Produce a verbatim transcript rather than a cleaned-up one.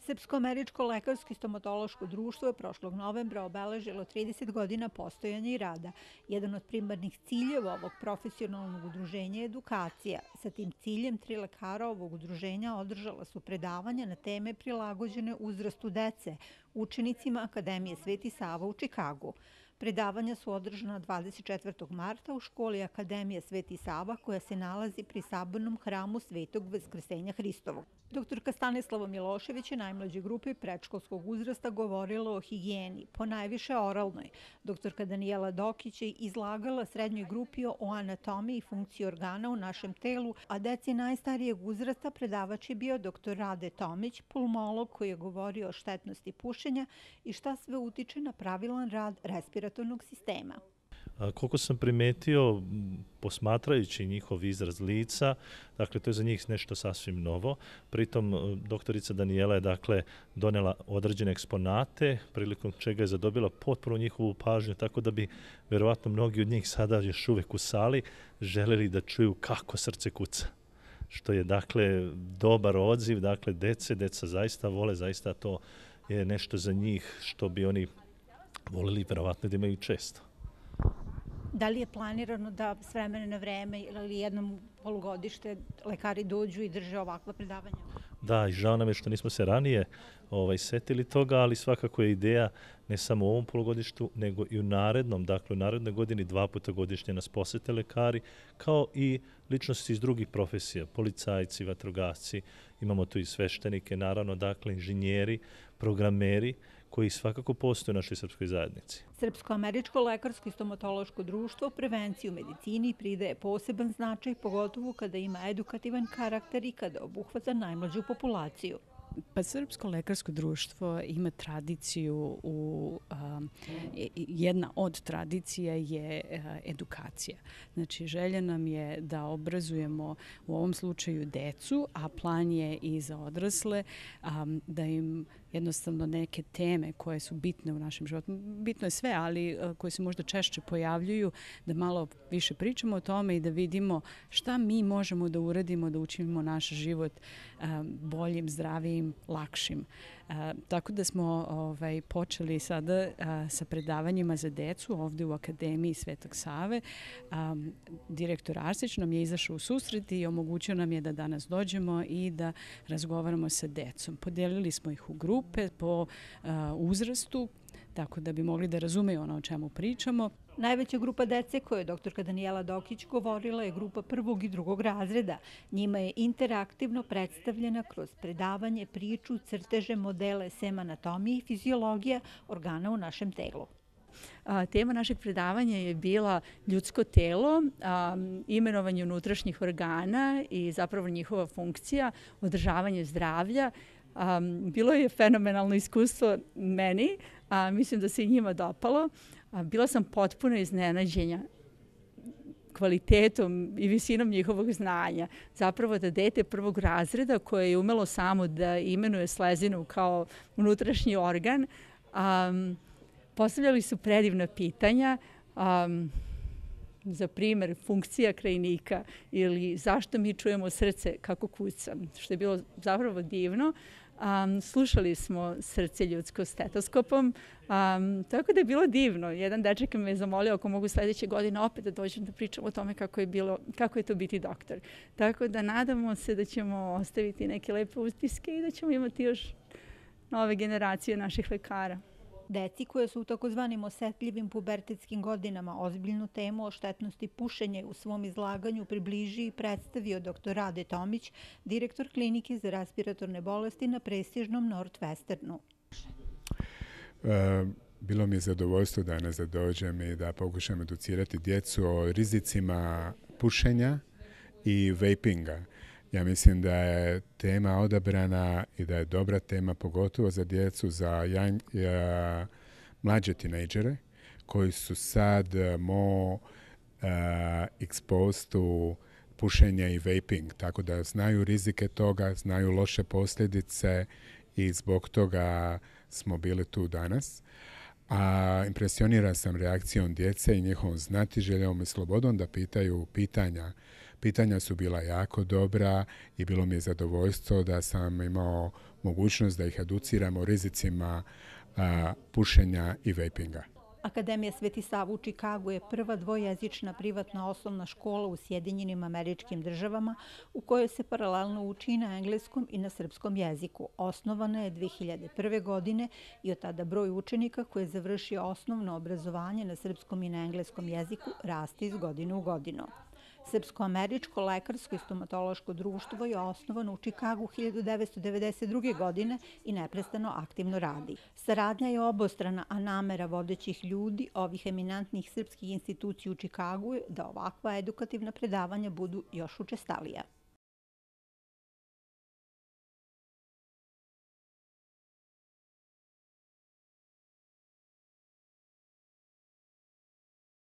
Srpsko-američko lekarsko i stomatološko društvo je prošlog novembra obeležilo trideset godina postojanja i rada. Jedan od primarnih ciljeva ovog profesionalnog udruženja je edukacija. Sa tim ciljem tri lekara ovog udruženja održala su predavanja na teme prilagođene uzrastu dece učenicima Akademije Sveti Sava u Čikagu. Predavanja su održana dvadeset četvrtog marta u školi Akademije Sveti Sava koja se nalazi pri sabornom hramu Svetog Vaskrsenja Hristovog. Doktorka Stanislava Milošević je najmlađoj grupi predškolskog uzrasta govorila o higijeni, ponajviše oralnoj. Doktorka Danijela Dokić je izlagala srednjoj grupi o anatomiji i funkciji organa u našem telu, a deci najstarijeg uzrasta predavač je bio doktor Rade Tomić, pulmolog koji je govorio o štetnosti pušenja i šta sve utiče na pravilan rad respiratornog sistema. Koliko sam primetio, posmatrajući njihov izraz lica, dakle, to je za njih nešto sasvim novo. Pritom, doktorica Danijela je, dakle, donela određene eksponate, prilikom čega je zadobila potpuno njihovu pažnju, tako da bi, verovatno, mnogi od njih sada još uvek u sali želeli da čuju kako srce kuca. Što je, dakle, dobar odziv, dakle, dece, deca zaista vole, zaista to je nešto za njih što bi oni voleli, verovatno, da imaju često. Da li je planirano da s vremena na vreme ili jednom polugodište lekari dođu i drže ovakva predavanja? Da, i žao nam je što nismo se ranije ovaj, setili toga, ali svakako je ideja ne samo u ovom polugodištu, nego i u narednom, dakle u narednoj godini dva puta godišnje nas posete lekari, kao i ličnosti iz drugih profesija, policajci, vatrogasci, imamo tu i sveštenike, naravno, dakle, inženjeri, programeri, koji svakako postoje u našoj srpskoj zajednici. Srpsko-američko lekarsko i stomatološko društvo prevenciju u medicini pridaje poseban značaj, pogotovo kada ima edukativan karakter i kada obuhvata najmlađu populaciju. Pa Srpsko lekarsko društvo ima tradiciju, u, a, jedna od tradicija je a, edukacija. Znači, želja nam je da obrazujemo u ovom slučaju decu, a plan je i za odrasle, a, da im jednostavno neke teme koje su bitne u našem životu, bitno je sve, ali koje se možda češće pojavljuju, da malo više pričamo o tome i da vidimo šta mi možemo da uradimo, da učinimo naš život boljim, zdravijim, lakšim. Tako da smo ovaj, počeli sada a, sa predavanjima za decu ovde u Akademiji Svetog Save. A, direktor Arsić nam je izašao u susret i omogućio nam je da danas dođemo i da razgovaramo sa decom. Podelili smo ih u grupe po a, uzrastu, tako da bi mogli da razumeju ono o čemu pričamo. Najveća grupa dece koju je doktorka Danijela Dokić govorila je grupa prvog i drugog razreda. Njima je interaktivno predstavljena kroz predavanje, priču, crteže, modele, sem anatomije i fiziologija organa u našem telu. A, tema našeg predavanja je bila ljudsko telo, a, imenovanje unutrašnjih organa i zapravo njihova funkcija, održavanje zdravlja. A, bilo je fenomenalno iskustvo meni, a mislim da se i njima dopalo. A, bila sam potpuno iznenađenja kvalitetom i visinom njihovog znanja. Zapravo da dete prvog razreda koje je umelo samo da imenuje slezinu kao unutrašnji organ, a, postavljali su predivna pitanja, um, za primjer funkcija krajnika ili zašto mi čujemo srce kako kuca, što je bilo zapravo divno. Um, slušali smo srce ljudsko stetoskopom, um, tako da je bilo divno. Jedan dečak me je zamolio ako mogu sljedeće godine opet da dođem da pričam o tome kako je, bilo, kako je to biti doktor. Tako da nadamo se da ćemo ostaviti neke lepe utiske i da ćemo imati još nove generacije naših lekara. Deci koje su u takozvanim osetljivim pubertetskim godinama ozbiljnu temu o štetnosti pušenja u svom izlaganju približi i predstavio doktor Rade Tomić, direktor klinike za respiratorne bolesti na prestižnom Northwesternu. E, bilo mi je zadovoljstvo danas da dođem i da pokušam educirati djecu o rizicima pušenja i vapinga. Ja mislim da je tema odabrana i da je dobra tema, pogotovo za djecu, za young, ja, mlađe tinejdžere koji su sad more uh, exposed to pušenje i vaping, tako da znaju rizike toga, znaju loše posljedice i zbog toga smo bili tu danas. A impresioniran sam reakcijom djece i njihovom znatiželjom i slobodom da pitaju pitanja. Pitanja su bila jako dobra i bilo mi je zadovoljstvo da sam imao mogućnost da ih educiramo o rizicima a, pušenja i vapinga. Akademija Sveti Sava u Čikagu je prva dvojezična privatna osnovna škola u Sjedinjenim Američkim Državama u kojoj se paralelno uči i na engleskom i na srpskom jeziku. Osnovana je dve hiljade prve. godine i od tada broj učenika koji je završio osnovno obrazovanje na srpskom i na engleskom jeziku raste iz godine u godinu. Srpsko-američko lekarsko i stomatološko društvo je osnovano u Čikagu hiljadu devetsto devedeset druge. godine i neprestano aktivno radi. Saradnja je obostrana, a namera vodećih ljudi ovih eminentnih srpskih institucija u Čikagu je da ovakva edukativna predavanja budu još učestalija.